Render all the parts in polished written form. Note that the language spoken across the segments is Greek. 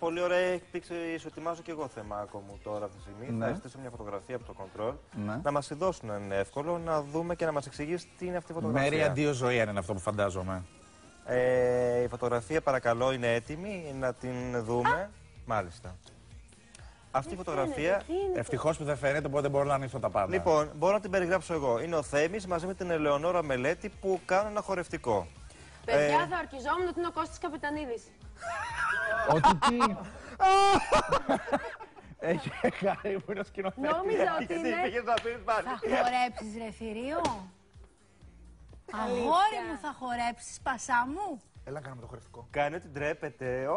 πολύ ωραία έκπληξη. Σου ετοιμάζω και εγώ θεμάκο μου τώρα αυτή τη στιγμή. Ναι. Θα ζητήσω μια φωτογραφία από το control. Ναι. Να μας τη δώσουν αν είναι εύκολο, να δούμε και να μας εξηγήσει τι είναι αυτή η φωτογραφία. Μέρη αντίο ζωή είναι αυτό που φαντάζομαι. Η φωτογραφία παρακαλώ είναι έτοιμη, να την δούμε. Μάλιστα. Αυτή η φωτογραφία. Ευτυχώς που δεν φαίνεται, οπότε μπορώ να ανοίξω τα πάντα. Λοιπόν, μπορώ να την περιγράψω εγώ. Είναι ο Θέμης μαζί με την Ελεονόρα Μελέτη που κάνουν ένα χορευτικό. Παιδιά, θα ορκιζόμουν ότι είναι ο Κώστας Καπετανίδης. Ότι τι. Έχει χάρη που είναι ο σκηνοθέτης. Νόμιζα ότι είναι. Θα χορέψεις ρε θηρίο? Αγόρι μου, θα χορέψεις πασά μου? Έλα, κάναμε το χορευτικό. Κάνει ότι ντρέπεται.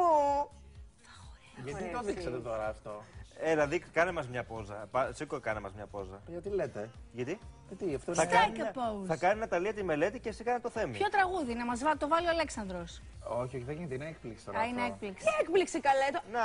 Γιατί το δείξατε τώρα αυτό? Έλα, κάνε μας μια πόζα. Σήκω, κάνε μας μια πόζα. Γιατί λέτε? Γιατί? Γιατί αυτό Θα είναι. κάνει, Strike a pose. θα κάνει Ναταλία τη Μελέτη και εσύ κάνε το Θέμη. Ποιο τραγούδι, να μας το βάλει ο Αλέξανδρος? Όχι, δεν γίνεται, είναι έκπληξη τώρα. Α, είναι αυτό. έκπληξη. Τι έκπληξη καλέ το. Να.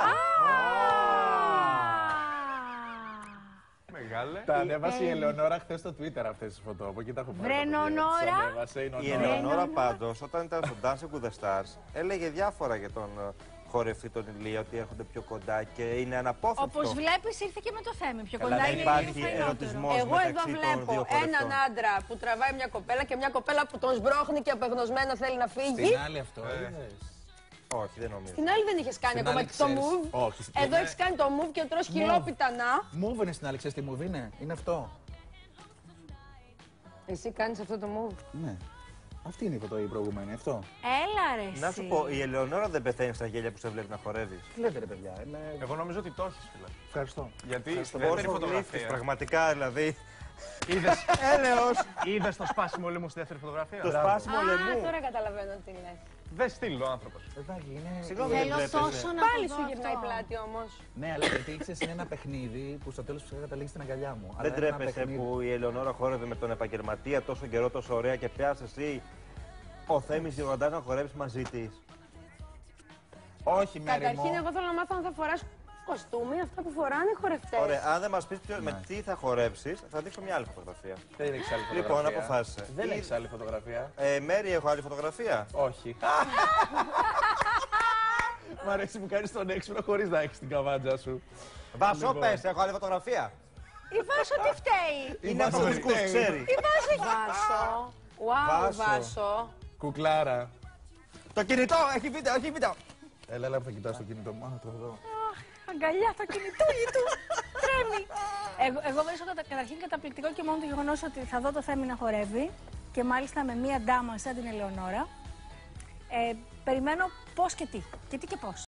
Μεγάλε. Τα ανέβασε η Ελεονόρα χθες στο Twitter αυτές τις φωτό. Από εκεί τα έχω πάρει. Βρενονόρα. Τις ανέβασε η Η Νονόρα. Ελεονόρα πάντως, όταν ήταν στο Dancing with the Stars, έλεγε διάφορα για τον χορευτή τον Ηλία, ότι έρχονται πιο κοντά και είναι αναπόφευκτο. Όπως βλέπεις ήρθε και με το Θέμη. Πιο Καλά, κοντά δεν είναι υπάρχει λίγο φαϊνότερο. ερωτισμός Εγώ εδώ μεταξύ των βλέπω δύο χορευτών. έναν άντρα που τραβάει μια κοπέλα και μια κοπέλα που τον σμπρώχνει και απεγνωσμένα θέλει να φύγει. Στην άλλη αυτό, είδες. Όχι, δεν νομίζω. Την άλλη δεν είχε κάνει Στην ακόμα άλλη το ξέρεις. move. Όχι, στην Εδώ άλλη. έχει κάνει το move και τρως χιλόπιτανά. Move είναι στην άλλη, ξέρεις τι move είναι? Είναι αυτό. Εσύ κάνεις αυτό το move. Ναι. Αυτή είναι η φωτό η προηγούμενη, αυτό. Έλα ρε εσύ. Να σου πω, η Ελεονόρα δεν πεθαίνει στα γέλια που σε βλέπει να χορεύει. Τι λέτε ρε παιδιά, Εγώ νομίζω ότι το έχεις, φίλε. Ευχαριστώ. Γιατί στη Πόσο δεύτερη γλύφεις, φωτογραφία. πραγματικά δηλαδή. Είδες το σπάσιμο λαιμού στη δεύτερη φωτογραφία. Το σπάσιμο Α, λαιμού. τώρα καταλαβαίνω τι λες. Δεν στείλει ο άνθρωπος. Παιδάκι, είναι. Συγγνώμη, δεν Θέλω βλέπεις. τόσο να Πάλι το σου δω γυρνάει αυτό. πλάτη όμως. Ναι, αλλά γιατί ξέρεις είναι ένα παιχνίδι που στο τέλος φυσικά καταλήγει στην αγκαλιά μου. Αλλά Δεν είναι ένα τρέπεσαι παιχνίδι. που η Ελεονόρα χόρευε με τον επαγγελματία τόσο καιρό, τόσο ωραία και πιάσε εσύ ο Θέμης Γιγοντάς να χορέψει μαζί της. Όχι, Μέρη μου. Καταρχήν, εγώ θέλω να μάθω αν θα φοράς κοστούμι, αυτά που φοράνε οι χορευτές. Ωραία, αν δεν μας πεις με τι θα χορέψεις, θα δείξω μια άλλη φωτογραφία. Δεν έχεις άλλη φωτογραφία. Λοιπόν, αποφάσισε. Δεν έχεις άλλη φωτογραφία. Μέρη, έχω άλλη φωτογραφία. Όχι. Μ' αρέσει που κάνεις τον έξυπνο χωρίς να έχεις την καβάντζα σου. Βάσο, Λοιπόν. πες, έχω άλλη φωτογραφία. Η Βάσο τι φταίει? Είναι από τους κουκ, ξέρει. Βάσο. Wow, Βάσο. Βάσο. Κουκλάρα. Το κινητό, έχει βίντεο, έχει βίντεο. Έλα που θα κοιτάς το κινητό μου. Α, το εδώ. Αγκαλιά το κινητούι του. Τρέμει. Εγώ βρίσκω καταρχήν καταπληκτικό και μόνο το γεγονός ότι θα δω το Θέμη να χορεύει και μάλιστα με μία ντάμα σαν την Ελεονόρα. Περιμένω πώς και τι. Και τι και πώς.